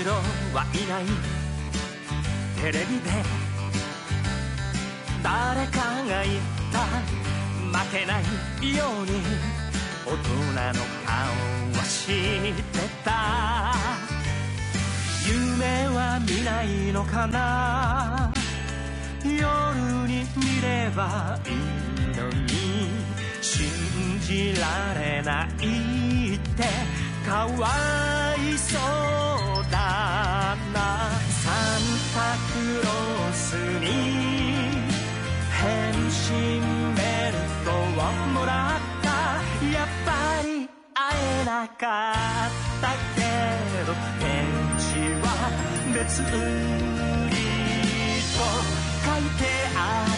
度はいない。テレビで誰かが言った、負けないように大人の顔は知ってた。夢は見ないのかな、夜に見ればいいのに、信じられないってかわいそうだな。サンタクロースに返信ベルトをもらった。やっぱり会えなかったけど、返事は別売りと書いてある。